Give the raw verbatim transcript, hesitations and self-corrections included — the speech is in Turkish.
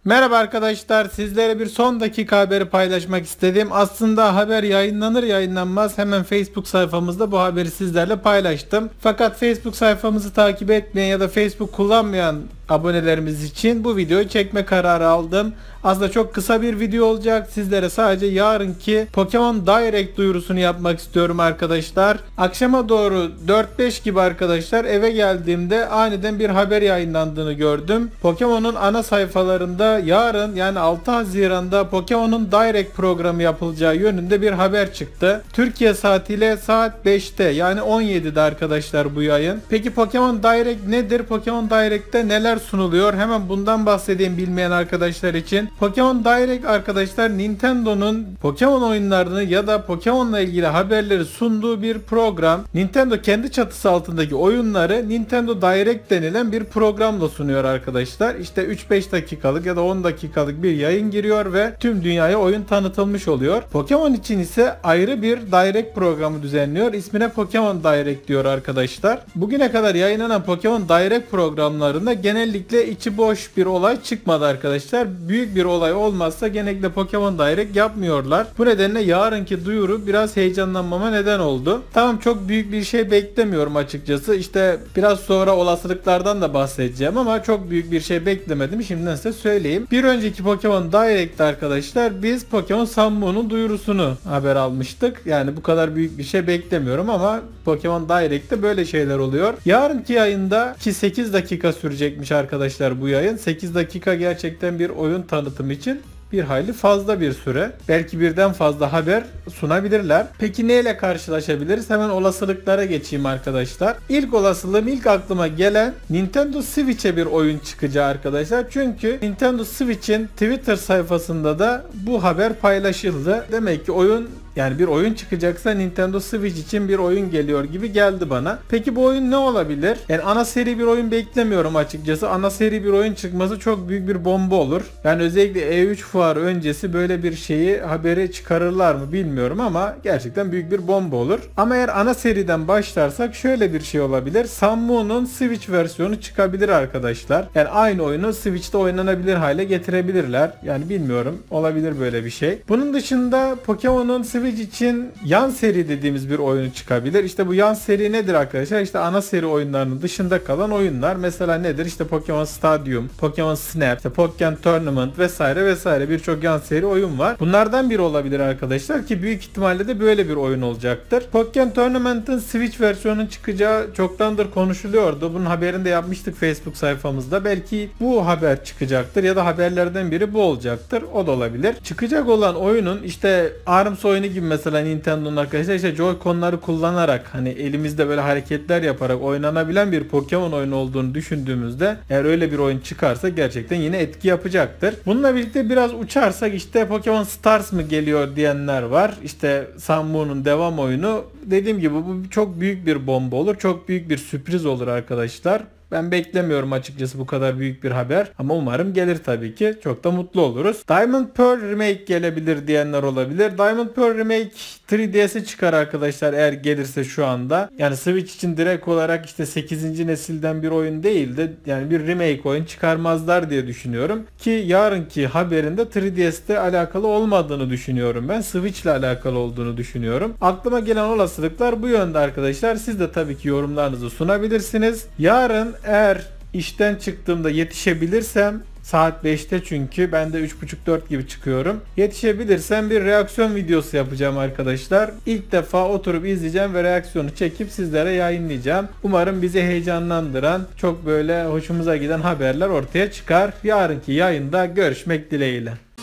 Merhaba arkadaşlar, sizlere bir son dakika haberi paylaşmak istedim. Aslında haber yayınlanır yayınlanmaz hemen Facebook sayfamızda bu haberi sizlerle paylaştım. Fakat Facebook sayfamızı takip etmeyen ya da Facebook kullanmayan abonelerimiz için bu videoyu çekme kararı aldım. Aslında çok kısa bir video olacak. Sizlere sadece yarınki Pokemon Direct duyurusunu yapmak istiyorum arkadaşlar. Akşama doğru dört beş gibi arkadaşlar eve geldiğimde aniden bir haber yayınlandığını gördüm. Pokemon'un ana sayfalarında yarın yani altı Haziran'da Pokemon'un Direct programı yapılacağı yönünde bir haber çıktı. Türkiye saatiyle saat beşte yani on yedide arkadaşlar bu yayın. Peki Pokemon Direct nedir? Pokemon Direct'te neler sunuluyor? Hemen bundan bahsedeyim bilmeyen arkadaşlar için. Pokemon Direct arkadaşlar Nintendo'nun Pokemon oyunlarını ya da Pokemon'la ilgili haberleri sunduğu bir program. Nintendo kendi çatısı altındaki oyunları Nintendo Direct denilen bir programla sunuyor arkadaşlar. İşte üç beş dakikalık ya da on dakikalık bir yayın giriyor ve tüm dünyaya oyun tanıtılmış oluyor. Pokemon için ise ayrı bir Direct programı düzenliyor. İsmine Pokemon Direct diyor arkadaşlar. Bugüne kadar yayınlanan Pokemon Direct programlarında genellikle içi boş bir olay çıkmadı arkadaşlar. Büyük bir olay olmazsa genellikle Pokemon Direct yapmıyorlar. Bu nedenle yarınki duyuru biraz heyecanlanmama neden oldu. Tamam, çok büyük bir şey beklemiyorum açıkçası. İşte biraz sonra olasılıklardan da bahsedeceğim ama çok büyük bir şey beklemedim. Şimdiden size söyleyeyim. Bir önceki Pokemon Direct'te arkadaşlar biz Pokemon Sun Moon'un duyurusunu haber almıştık. Yani bu kadar büyük bir şey beklemiyorum ama Pokemon Direct'te böyle şeyler oluyor. Yarınki yayında ki sekiz dakika sürecekmiş arkadaşlar bu yayın. sekiz dakika gerçekten bir oyun tanıtımı için bir hayli fazla bir süre. Belki birden fazla haber sunabilirler. Peki neyle karşılaşabiliriz? Hemen olasılıklara geçeyim arkadaşlar. İlk olasılığım, ilk aklıma gelen Nintendo Switch'e bir oyun çıkacağı arkadaşlar. Çünkü Nintendo Switch'in Twitter sayfasında da bu haber paylaşıldı. Demek ki oyun, yani bir oyun çıkacaksa Nintendo Switch için bir oyun geliyor gibi geldi bana. Peki bu oyun ne olabilir? Yani ana seri bir oyun beklemiyorum açıkçası. Ana seri bir oyun çıkması çok büyük bir bomba olur. Yani özellikle E üç fuarı öncesi böyle bir şeyi, haberi çıkarırlar mı bilmiyorum ama gerçekten büyük bir bomba olur. Ama eğer ana seriden başlarsak şöyle bir şey olabilir. Sun Moon'un Switch versiyonu çıkabilir arkadaşlar. Yani aynı oyunu Switch'te oynanabilir hale getirebilirler. Yani bilmiyorum, olabilir böyle bir şey. Bunun dışında Pokemon'un Switch için yan seri dediğimiz bir oyunu çıkabilir. İşte bu yan seri nedir arkadaşlar? İşte ana seri oyunlarının dışında kalan oyunlar. Mesela nedir? İşte Pokemon Stadium, Pokemon Snap, işte Pokemon Tournament vesaire vesaire birçok yan seri oyun var. Bunlardan biri olabilir arkadaşlar ki büyük ihtimalle de böyle bir oyun olacaktır. Pokemon Tournament'ın Switch versiyonunun çıkacağı çoktandır konuşuluyordu. Bunun haberini de yapmıştık Facebook sayfamızda. Belki bu haber çıkacaktır ya da haberlerden biri bu olacaktır. O da olabilir. Çıkacak olan oyunun işte ARMS oyunu gibi mesela Nintendo'nun arkadaşlar işte Joy-Con'ları kullanarak hani elimizde böyle hareketler yaparak oynanabilen bir Pokemon oyunu olduğunu düşündüğümüzde eğer öyle bir oyun çıkarsa gerçekten yine etki yapacaktır. Bununla birlikte biraz uçarsak işte Pokemon Stars mı geliyor diyenler var. İşte Sun Moon'un devam oyunu. Dediğim gibi bu çok büyük bir bomba olur. Çok büyük bir sürpriz olur arkadaşlar. Ben beklemiyorum açıkçası bu kadar büyük bir haber ama umarım gelir tabii ki. Çok da mutlu oluruz. Diamond Pearl Remake gelebilir diyenler olabilir. Diamond Pearl Remake üç D S'e çıkar arkadaşlar eğer gelirse şu anda. Yani Switch için direkt olarak işte sekizinci nesilden bir oyun değil de yani bir remake oyun çıkarmazlar diye düşünüyorum. Ki yarınki haberinde üç D S'te alakalı olmadığını düşünüyorum ben. Switch ile alakalı olduğunu düşünüyorum. Aklıma gelen olasılıklar bu yönde arkadaşlar. Siz de tabii ki yorumlarınızı sunabilirsiniz. Yarın eğer işten çıktığımda yetişebilirsem saat beşte çünkü ben de üç buçuk dört gibi çıkıyorum. Yetişebilirsem bir reaksiyon videosu yapacağım arkadaşlar. İlk defa oturup izleyeceğim ve reaksiyonu çekip sizlere yayınlayacağım. Umarım bizi heyecanlandıran, çok böyle hoşumuza giden haberler ortaya çıkar. Yarınki yayında görüşmek dileğiyle.